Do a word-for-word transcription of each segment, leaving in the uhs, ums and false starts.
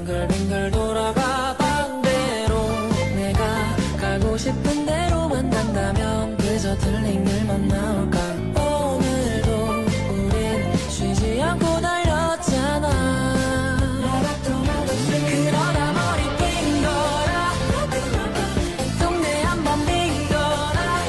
빙글빙글 돌아가 반대로 내가 가고 싶은 대로만 간다면 그저 틀린 길만 나올까. 오늘도 우린 쉬지 않고 달렸잖아. 그러다 머리 낀 거라 동네 한번 빈 거라.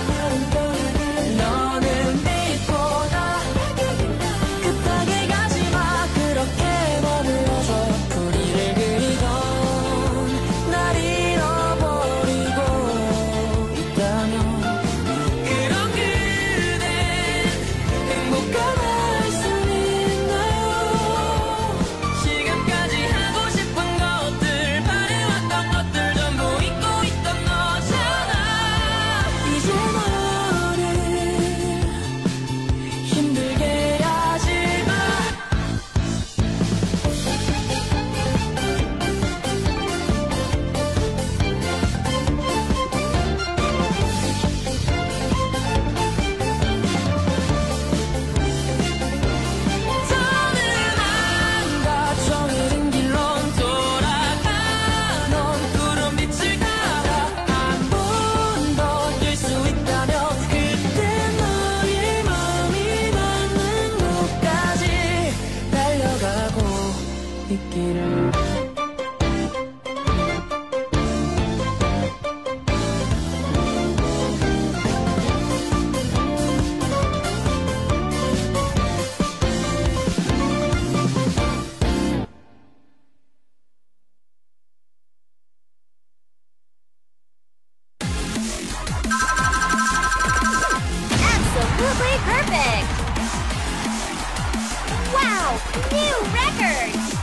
너는 빛보다 급하게 가지마. 그렇게 머물러줘. 우리를 그리던 날 잃어버리고 있다면 그런 그댄 행복할 수 있나요? 지금까지 하고 싶은 것들 바래왔던 것들 전부 잊고 있던 너잖아. 이제 너를 힘들게 하지마. 더는 안 가. 정해진 길로 돌아가. 넌 푸른 빛을 따라 한 번 더 뛸 수 있다면 그때 너의 마음이 닿는 곳까지 달려가고 있기를. Absolutely perfect! Wow, new record!